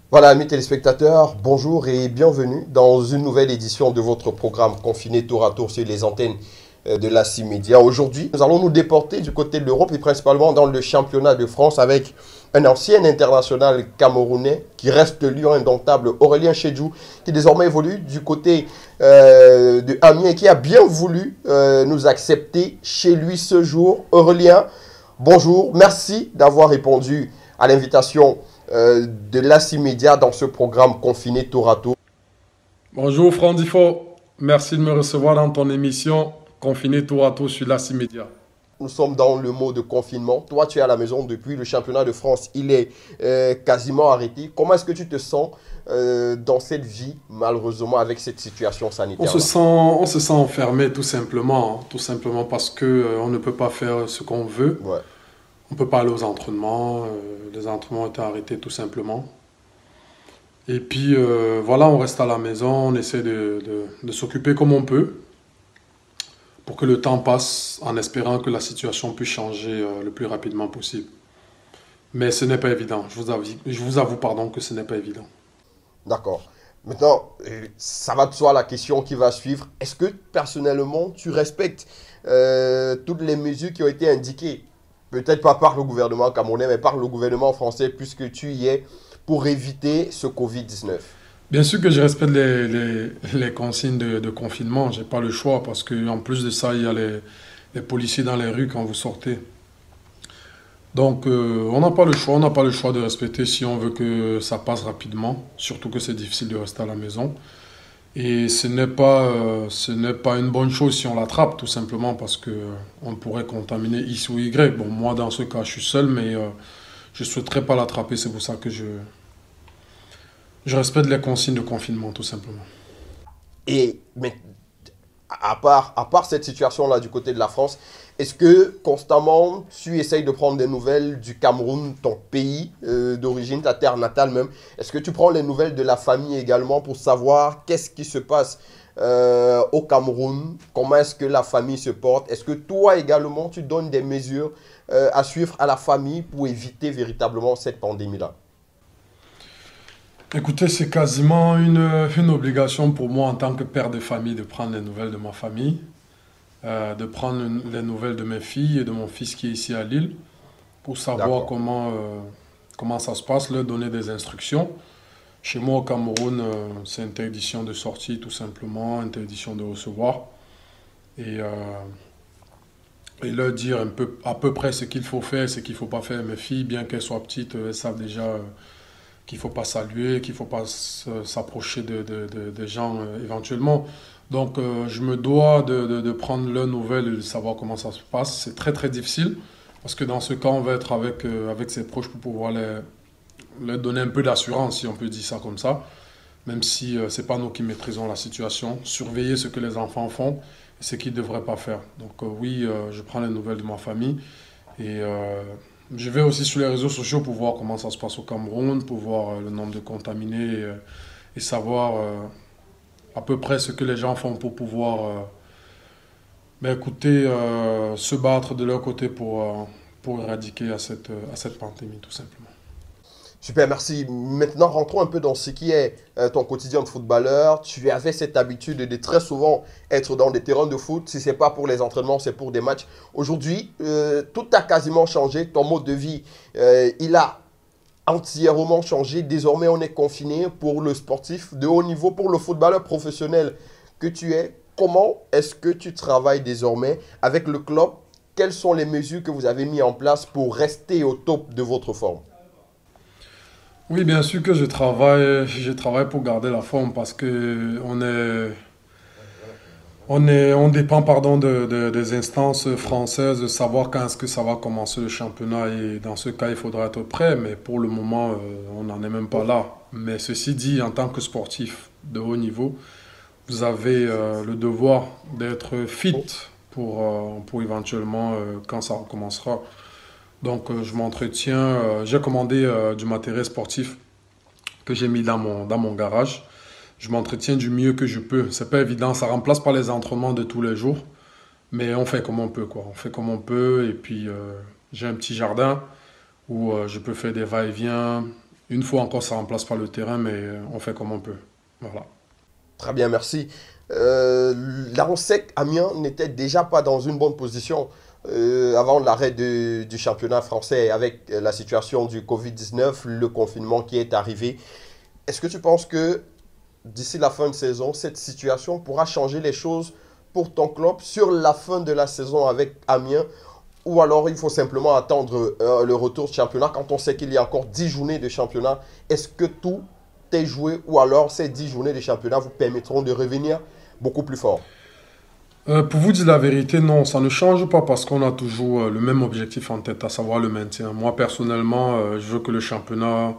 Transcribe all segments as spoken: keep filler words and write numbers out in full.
Voilà, amis téléspectateurs, bonjour et bienvenue dans une nouvelle édition de votre programme confiné tour à tour sur les antennes euh, de la C I Média. Aujourd'hui, nous allons nous déporter du côté de l'Europe et principalement dans le championnat de France avec un ancien international camerounais qui reste le lion indomptable, Aurélien Chedjou, qui désormais évolue du côté euh, de Amiens et qui a bien voulu euh, nous accepter chez lui ce jour. Aurélien, bonjour, merci d'avoir répondu à l'invitation Euh, de l'A C I Média dans ce programme confiné tour à tour. Bonjour Franck Difo, merci de me recevoir dans ton émission Confiné tour à tour sur l'A C I Média. Nous sommes dans le mot de confinement. Toi, tu es à la maison depuis le championnat de France. Il est euh, quasiment arrêté. Comment est-ce que tu te sens euh, dans cette vie, malheureusement, avec cette situation sanitaire? On se sent, on se sent enfermé tout simplement, hein, tout simplement parce que euh, on ne peut pas faire ce qu'on veut. Ouais. On ne peut pas aller aux entraînements. Euh, les entraînements ont été arrêtés tout simplement. Et puis euh, voilà, on reste à la maison, on essaie de, de, de s'occuper comme on peut pour que le temps passe en espérant que la situation puisse changer euh, le plus rapidement possible. Mais ce n'est pas évident. Je vous avoue, je vous avoue pardon, que ce n'est pas évident. D'accord. Maintenant, euh, ça va de soi la question qui va suivre. Est-ce que personnellement, tu respectes euh, toutes les mesures qui ont été indiquées? Peut-être pas par le gouvernement camerounais, mais par le gouvernement français, puisque tu y es, pour éviter ce Covid dix-neuf. Bien sûr que je respecte les, les, les consignes de, de confinement. Je n'ai pas le choix parce qu'en plus de ça, il y a les, les policiers dans les rues quand vous sortez. Donc, euh, on n'a pas le choix. On n'a pas le choix de respecter si on veut que ça passe rapidement. Surtout que c'est difficile de rester à la maison. Et ce n'est pas, euh, ce n'est pas une bonne chose si on l'attrape, tout simplement parce que euh, on pourrait contaminer X ou Y. Bon, moi, dans ce cas, je suis seul, mais euh, je ne souhaiterais pas l'attraper. C'est pour ça que je, je respecte les consignes de confinement, tout simplement. Et mais à part, à part cette situation-là du côté de la France, est-ce que constamment tu essayes de prendre des nouvelles du Cameroun, ton pays euh, d'origine, ta terre natale même? Est-ce que tu prends les nouvelles de la famille également pour savoir qu'est-ce qui se passe euh, au Cameroun? Comment est-ce que la famille se porte? Est-ce que toi également tu donnes des mesures euh, à suivre à la famille pour éviter véritablement cette pandémie-là? Écoutez, c'est quasiment une, une obligation pour moi en tant que père de famille de prendre les nouvelles de ma famille, euh, de prendre les nouvelles de mes filles et de mon fils qui est ici à Lille, pour savoir D'accord. comment, euh, comment ça se passe, leur donner des instructions. Chez moi au Cameroun, euh, c'est interdiction de sortie tout simplement, interdiction de recevoir. Et, euh, et leur dire un peu, à peu près ce qu'il faut faire, ce qu'il ne faut pas faire. Mes filles, bien qu'elles soient petites, elles savent déjà euh, qu'il ne faut pas saluer, qu'il ne faut pas s'approcher de, de, de, de gens euh, éventuellement. Donc euh, je me dois de, de, de prendre leurs nouvelles et de savoir comment ça se passe. C'est très très difficile parce que dans ce cas, on va être avec, euh, avec ses proches pour pouvoir les, leur donner un peu d'assurance, si on peut dire ça comme ça. Même si euh, ce n'est pas nous qui maîtrisons la situation. Surveiller ce que les enfants font et ce qu'ils ne devraient pas faire. Donc euh, oui, euh, je prends les nouvelles de ma famille et... Euh, je vais aussi sur les réseaux sociaux pour voir comment ça se passe au Cameroun, pour voir euh, le nombre de contaminés et, euh, et savoir euh, à peu près ce que les gens font pour pouvoir euh, ben, écoutez, euh, se battre de leur côté pour, euh, pour éradiquer à cette, euh, à cette pandémie, tout simplement. Super, merci. Maintenant, rentrons un peu dans ce qui est euh, ton quotidien de footballeur. Tu avais cette habitude de très souvent être dans des terrains de foot. Si ce n'est pas pour les entraînements, c'est pour des matchs. Aujourd'hui, euh, tout a quasiment changé. Ton mode de vie, euh, il a entièrement changé. Désormais, on est confiné pour le sportif de haut niveau, pour le footballeur professionnel que tu es. Comment est-ce que tu travailles désormais avec le club? Quelles sont les mesures que vous avez mises en place pour rester au top de votre forme? Oui, bien sûr que je travaille, je travaille pour garder la forme parce que on est, on est, on dépend pardon, de, de- des instances françaises de savoir quand est-ce que ça va commencer le championnat et dans ce cas, il faudra être prêt, mais pour le moment, euh, on n'en est même pas là. Mais ceci dit, en tant que sportif de haut niveau, vous avez euh, le devoir d'être fit pour, euh, pour éventuellement, euh, quand ça recommencera. Donc, euh, je m'entretiens, euh, j'ai commandé euh, du matériel sportif que j'ai mis dans mon, dans mon garage. Je m'entretiens du mieux que je peux. C'est pas évident, ça remplace pas les entraînements de tous les jours, mais on fait comme on peut, quoi. On fait comme on peut, et puis euh, j'ai un petit jardin où euh, je peux faire des va-et-vient, Une fois encore, ça ne remplace pas le terrain, mais on fait comme on peut. Voilà. Très bien, merci. Euh, L'Aronsec Amiens n'était déjà pas dans une bonne position euh, avant l'arrêt de- du championnat français avec la situation du covid dix-neuf, le confinement qui est arrivé. Est-ce que tu penses que d'ici la fin de saison, cette situation pourra changer les choses pour ton club sur la fin de la saison avec Amiens? Ou alors il faut simplement attendre euh, le retour du championnat quand on sait qu'il y a encore dix journées de championnat? Est-ce que tout est joué ou alors ces dix journées de championnat vous permettront de revenir beaucoup plus fort? Euh, pour vous dire la vérité, non, ça ne change pas parce qu'on a toujours euh, le même objectif en tête, à savoir le maintien. Moi, personnellement, euh, je veux que le championnat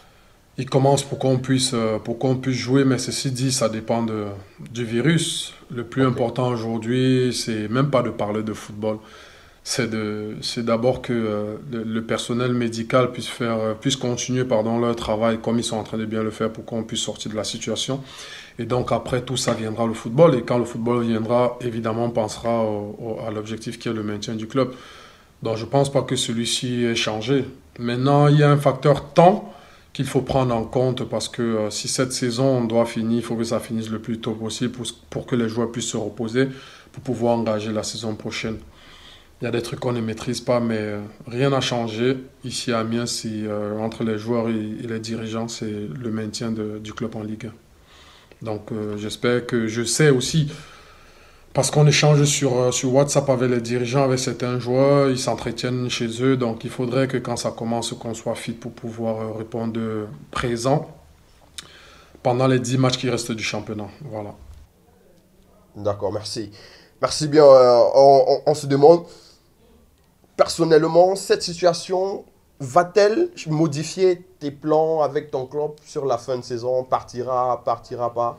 il commence pour qu'on puisse, euh, pour qu'on puisse jouer, mais ceci dit, ça dépend de, du virus. Le plus Ok, important aujourd'hui, c'est même pas de parler de football. C'est de, c'est d'abord que euh, le, le personnel médical puisse faire, euh, puisse continuer, pardon, leur travail comme ils sont en train de bien le faire pour qu'on puisse sortir de la situation. Et donc après tout ça viendra le football. Et quand le football viendra, évidemment, on pensera au- au- à l'objectif qui est le maintien du club. Donc je ne pense pas que celui-ci ait changé. Maintenant, il y a un facteur temps qu'il faut prendre en compte parce que euh, si cette saison doit finir, il faut que ça finisse le plus tôt possible pour, pour que les joueurs puissent se reposer pour pouvoir engager la saison prochaine. Il y a des trucs qu'on ne maîtrise pas, mais euh, rien n'a changé. Ici à Amiens, si, euh, entre les joueurs et, et les dirigeants, c'est le maintien de- du club en Ligue un. Donc euh, j'espère que je sais aussi, parce qu'on échange sur, euh, sur WhatsApp avec les dirigeants, avec certains joueurs, ils s'entretiennent chez eux, donc il faudrait que quand ça commence, qu'on soit fit pour pouvoir euh, répondre euh, présent pendant les dix matchs qui restent du championnat. Voilà. d'accord, merci. Merci bien. Euh, on, on- on se demande, personnellement, cette situation va-t-elle modifier tes plans avec ton club sur la fin de saison? Partira, partira pas?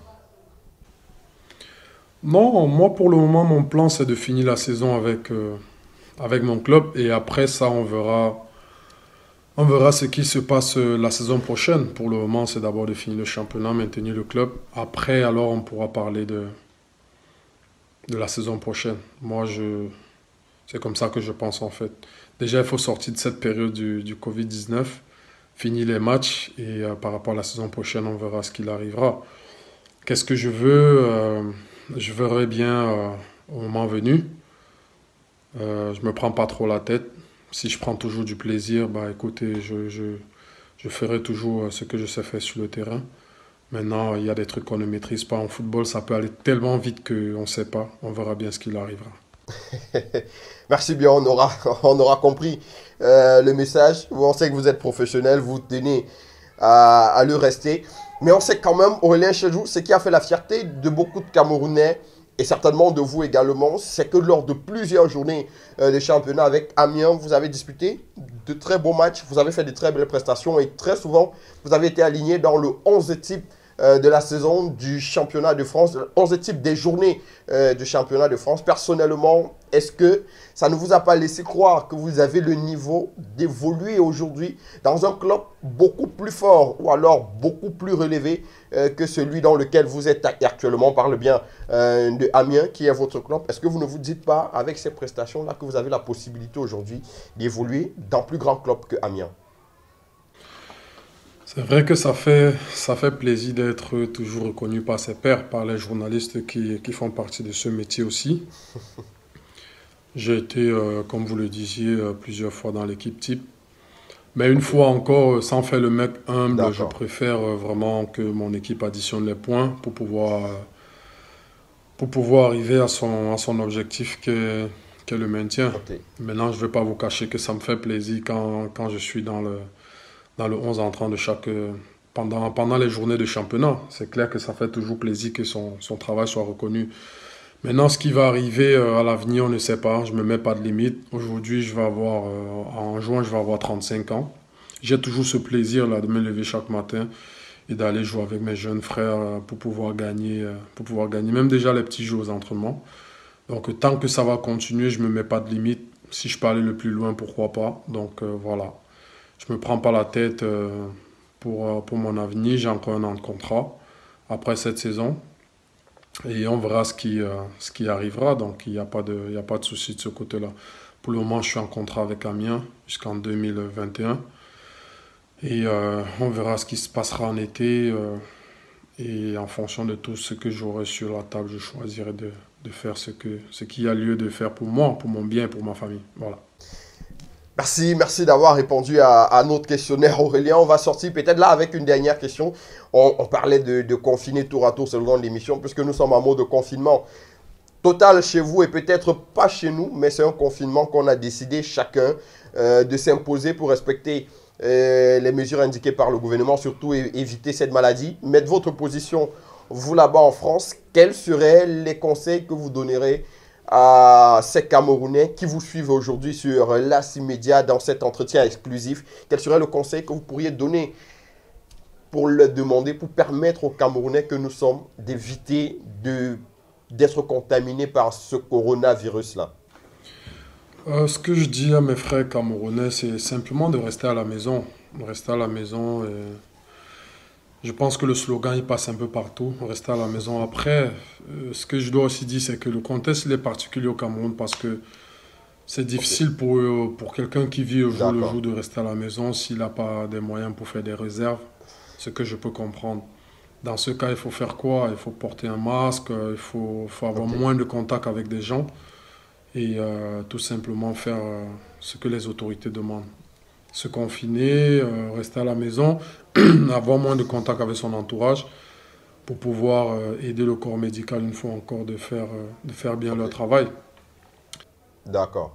Non, moi pour le moment, mon plan c'est de finir la saison avec, euh, avec mon club et après ça, on verra, on verra ce qui se passe euh, la saison prochaine. Pour le moment, c'est d'abord de finir le championnat, maintenir le club. Après, alors, on pourra parler de, de la saison prochaine. Moi, je, c'est comme ça que je pense en fait. Déjà, il faut sortir de cette période du, du covid dix-neuf, finir les matchs et euh, par rapport à la saison prochaine, on verra ce qu'il arrivera. Qu'est-ce que je veux euh, Je verrai bien euh, au moment venu. Euh, je me prends pas trop la tête. Si je prends toujours du plaisir, bah écoutez, je, je, je ferai toujours euh, ce que je sais faire sur le terrain. Maintenant, il y a des trucs qu'on ne maîtrise pas en football, ça peut aller tellement vite qu'on ne sait pas. On verra bien ce qu'il arrivera. Merci bien, on aura, on aura compris euh, le message. On sait que vous êtes professionnel, vous tenez à, à le rester. Mais on sait quand même, Aurélien Chedjou, ce qui a fait la fierté de beaucoup de Camerounais et certainement de vous également, c'est que lors de plusieurs journées euh, de championnat avec Amiens, vous avez disputé de très beaux matchs, vous avez fait de très belles prestations et très souvent, vous avez été aligné dans le onze type euh, de la saison du championnat de France, onze type des journées euh, du championnat de France. Personnellement, est-ce que ça ne vous a pas laissé croire que vous avez le niveau d'évoluer aujourd'hui dans un club beaucoup plus fort ou alors beaucoup plus relevé euh, que celui dans lequel vous êtes actuellement? On parle bien euh, de Amiens qui est votre club. Est-ce que vous ne vous dites pas avec ces prestations-là que vous avez la possibilité aujourd'hui d'évoluer dans plus grand club que Amiens? C'est vrai que ça fait, ça fait plaisir d'être toujours reconnu par ses pairs, par les journalistes qui, qui font partie de ce métier aussi. J'ai été, euh, comme vous le disiez, euh, plusieurs fois dans l'équipe type. Mais une Ok, fois encore, euh, sans faire le mec humble, je d'accord. préfère euh, vraiment que mon équipe additionne les points pour pouvoir, euh, pour pouvoir arriver à son, à son objectif qui est, qui est le maintien. Ok. Maintenant, je ne vais pas vous cacher que ça me fait plaisir quand, quand je suis dans le, dans le onze entrant de chaque, euh, pendant, pendant les journées de championnat. C'est clair que ça fait toujours plaisir que son, son travail soit reconnu. Maintenant, ce qui va arriver euh, à l'avenir, on ne sait pas. Je ne me mets pas de limite. Aujourd'hui, je vais avoir, euh, en juin, je vais avoir trente-cinq ans. J'ai toujours ce plaisir-là de me lever chaque matin et d'aller jouer avec mes jeunes frères euh, pour pouvoir gagner, euh, pour pouvoir gagner, même déjà les petits jeux aux entraînements. Donc, euh, tant que ça va continuer, je ne me mets pas de limite. Si je peux aller le plus loin, pourquoi pas. Donc, euh, voilà. Je ne me prends pas la tête euh, pour, euh, pour mon avenir. J'ai encore un an de contrat après cette saison. Et on verra ce qui, euh, ce qui arrivera. Donc, il n'y a pas de, il y a pas de souci de ce côté-là. Pour le moment, je suis en contrat avec Amiens jusqu'en deux mille vingt et un. Et euh, on verra ce qui se passera en été. Euh, et en fonction de tout ce que j'aurai sur la table, je choisirai de, de faire ce que, ce qu'il y a lieu de faire pour moi, pour mon bien et pour ma famille. Voilà. Merci, merci d'avoir répondu à, à notre questionnaire, Aurélien. On va sortir peut-être là avec une dernière question. On, on parlait de, de confiner tour à tour selon l'émission, puisque nous sommes en mode de confinement total chez vous et peut-être pas chez nous, mais c'est un confinement qu'on a décidé chacun euh, de s'imposer pour respecter euh, les mesures indiquées par le gouvernement, surtout é éviter cette maladie. Mais de votre position, vous là-bas en France, quels seraient les conseils que vous donnerez à ces Camerounais qui vous suivent aujourd'hui sur l'A C I Media dans cet entretien exclusif? Quel serait le conseil que vous pourriez donner pour le demander, pour permettre aux Camerounais que nous sommes d'éviter de, d'être contaminés par ce coronavirus-là? euh, Ce que je dis à mes frères camerounais, c'est simplement de rester à la maison. Rester à la maison. Et je pense que le slogan, il passe un peu partout. Rester à la maison. Après, euh, ce que je dois aussi dire, c'est que le contexte, il est particulier au Cameroun parce que c'est difficile pour, euh, pour quelqu'un qui vit au jour le jour de rester à la maison s'il n'a pas des moyens pour faire des réserves. Ce que je peux comprendre. Dans ce cas, il faut faire quoi? Il faut porter un masque, il faut, faut avoir okay. moins de contact avec des gens et euh, tout simplement faire euh, ce que les autorités demandent. Se confiner, euh, rester à la maison, avoir moins de contact avec son entourage pour pouvoir euh, aider le corps médical une fois encore de faire, euh, de faire bien okay. leur travail. D'accord.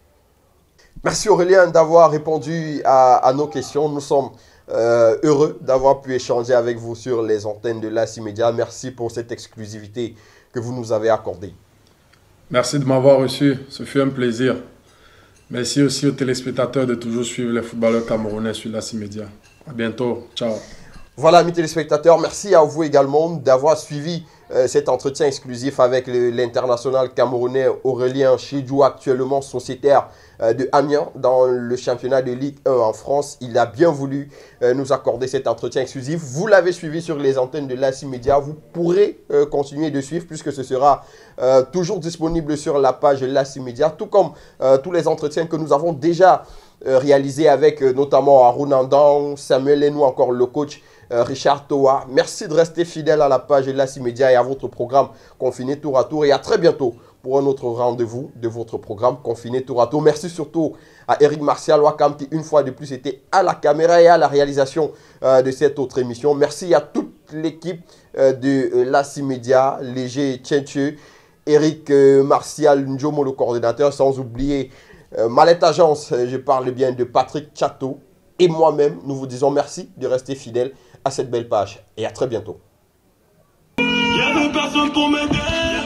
Merci Aurélien d'avoir répondu à, à nos questions. Nous sommes Euh, heureux d'avoir pu échanger avec vous sur les antennes de l'A C I Media. Merci pour cette exclusivité que vous nous avez accordée. Merci de m'avoir reçu, ce fut un plaisir. Merci aussi aux téléspectateurs de toujours suivre les footballeurs camerounais sur l'A C I Media. À bientôt, ciao. Voilà, amis téléspectateurs, merci à vous également d'avoir suivi euh, cet entretien exclusif avec l'international camerounais Aurélien Chidjou, actuellement sociétaire euh, de Amiens dans le championnat de Ligue un en France. Il a bien voulu euh, nous accorder cet entretien exclusif. Vous l'avez suivi sur les antennes de l'A C I Media. Vous pourrez euh, continuer de suivre puisque ce sera euh, toujours disponible sur la page de l'A C I Media, tout comme euh, tous les entretiens que nous avons déjà euh, réalisés avec euh, notamment Arun Andan, Samuel Enou, encore le coach Euh, Richard Toa. Merci de rester fidèle à la page de l'A C I Media et à votre programme Confiné Tour à Tour. Et à très bientôt pour un autre rendez-vous de votre programme Confiné Tour à Tour. Merci surtout à Eric Martial Wakam qui, une fois de plus, était à la caméra et à la réalisation euh, de cette autre émission. Merci à toute l'équipe euh, de euh, l'A C I Media, Léger Tchenche, Eric euh, Martial Njomo, le coordinateur, sans oublier euh, Mallet Agence, je parle bien de Patrick Chateau. Et moi-même, nous vous disons merci de rester fidèle à cette belle page. Et à très bientôt. Il y avait personne pour m'aider.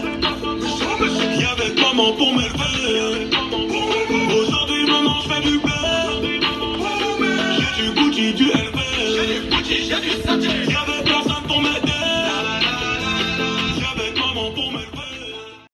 Il y avait maman pour m'élever. Aujourd'hui, maman fait du beurre. J'ai du Gucci, du L V. J'ai du Gucci, j'ai du Sanchez.